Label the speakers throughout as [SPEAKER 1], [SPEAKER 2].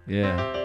[SPEAKER 1] Yeah.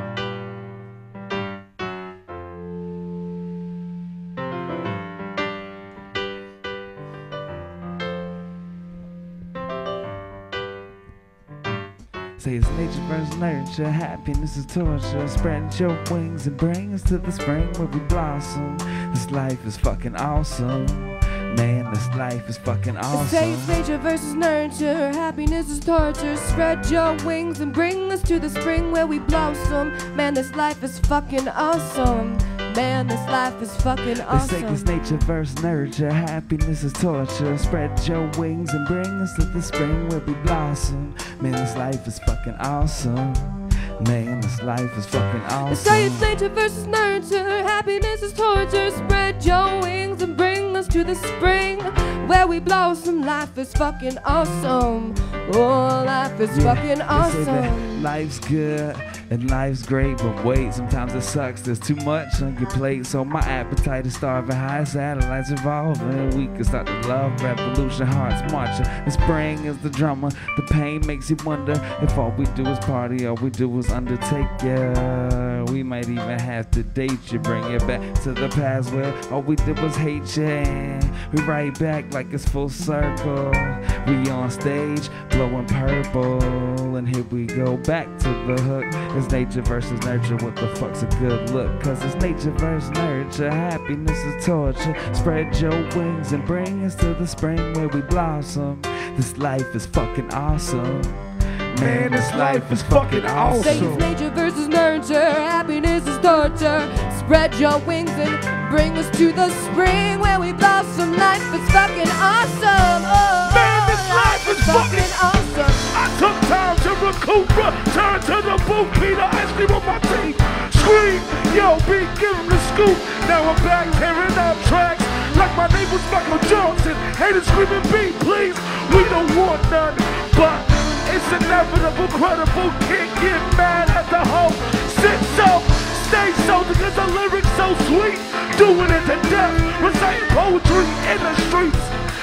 [SPEAKER 1] Say it's nature versus nurture, happiness is torture. Spread your wings and bring us to the spring where we blossom. This life is fucking awesome. Man, this life is fucking awesome.
[SPEAKER 2] Say it's nature versus nurture, happiness is torture. Spread your wings and bring us to the spring where we blossom. Man, this life is fucking awesome. Man, this life is fucking awesome.
[SPEAKER 1] They say it's nature versus nurture, happiness is torture. Spread your wings and bring us to the spring where we blossom. Man, this life is fucking awesome. Man, this life is fucking awesome.
[SPEAKER 2] They say it's nature versus nurture, happiness is torture. Spread your wings and bring us to the spring where we blossom. Life is fucking awesome. Oh, life is fucking awesome.
[SPEAKER 1] They say that life's good and life's great, but wait, sometimes it sucks. There's too much on your plate, so my appetite is starving. High satellites evolving, we can start the love revolution. Hearts marching, the spring is the drummer. The pain makes you wonder if all we do is party, all we do is undertake. Yeah, we might even have to date you, bring you back to the past where all we did was hate you. And we right back like it's full circle. We on stage blowing purple, and here we go back to the hook. It's nature versus nurture, what the fuck's a good look? Cause it's nature versus nurture, happiness is torture. Spread your wings and bring us to the spring where we blossom. This life is fucking awesome. Man, this life is fucking awesome.
[SPEAKER 2] Say it's nature versus nurture, happiness is torture. Spread your wings and bring us to the spring where we blossom. Life is fucking awesome. Oh,
[SPEAKER 3] man, this life is fucking
[SPEAKER 2] awesome.
[SPEAKER 3] I took time to recoup, turn to the booth, Peter ice cream on my teeth. Scream, yo, be give him the scoop. Now I'm back tearing up tracks like my name was Michael Johnson. Haters screaming, beat, please. We don't want none, but it's inevitable, credible. Can't get mad at the hoe. Sit so, stay so, because the lyrics so sweet. Doing it to death, reciting poetry in the streets.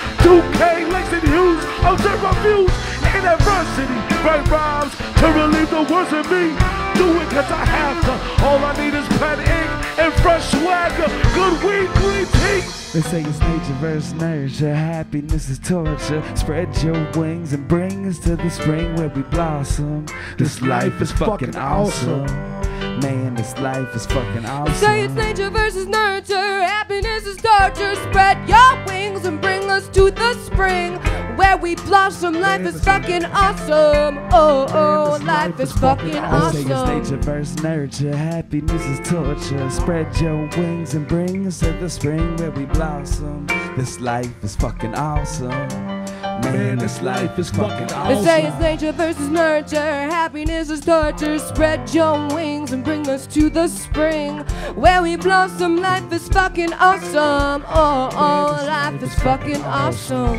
[SPEAKER 3] 2K, Langston Hughes, observe our views in adversity. Write rhymes to relieve the words of me. Do it cause I have to. All I need is pen, ink, and fresh swagger. Good weed, green tea.
[SPEAKER 1] They say it's nature versus nurture, happiness is torture. Spread your wings and bring us to the spring where we blossom. This life is fucking awesome. Man, this life is fucking awesome.
[SPEAKER 2] Say it's nature versus nurture, happiness is torture. Spread your wings and bring us to the spring where we blossom. Life is fucking awesome. Oh, oh, life is fucking awesome.
[SPEAKER 1] They say it's nature versus nurture, happiness is torture. Spread your wings and bring us to the spring where we blossom. This life is fucking awesome. Man, this life is fucking awesome.
[SPEAKER 2] They say it's nature versus nurture, happiness is torture. Spread your wings and bring us to the spring where we blossom. Life is fucking awesome. Oh, oh, life is fucking awesome.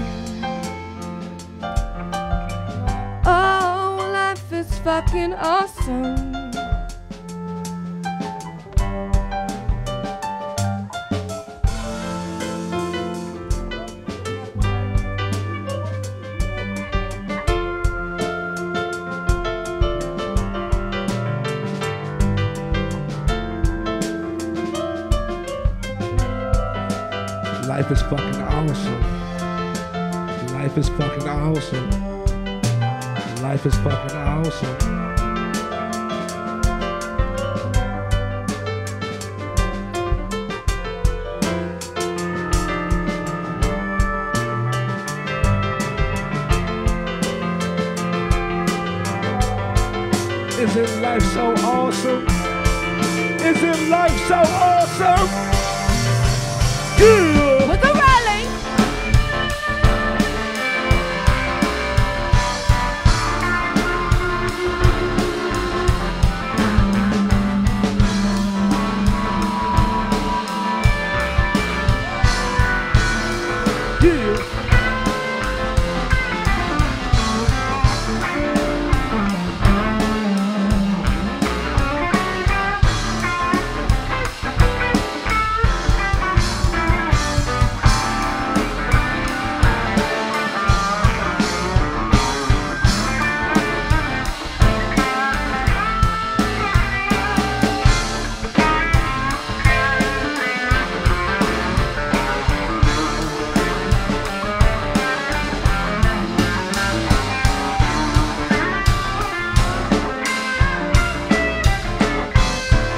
[SPEAKER 2] Oh, life is fucking awesome.
[SPEAKER 3] Life is fucking awesome. Life is fucking awesome. Life is fucking awesome. Isn't life so awesome? Isn't life so awesome? Yeah!
[SPEAKER 2] With a rally.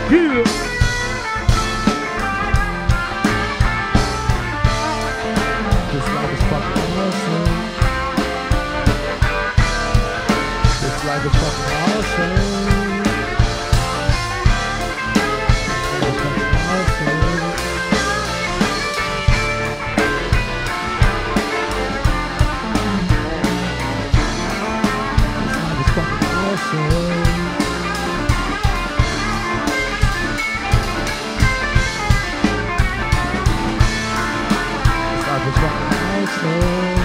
[SPEAKER 3] Yeah.
[SPEAKER 1] This life is fucking awesome. This life is fucking awesome. This life is fucking awesome. This life is fucking awesome. This life is fucking awesome.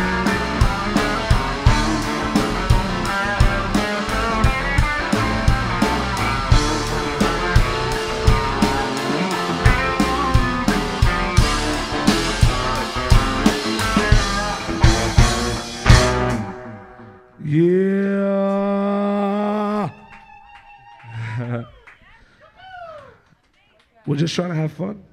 [SPEAKER 3] Yeah. We're just trying to have fun.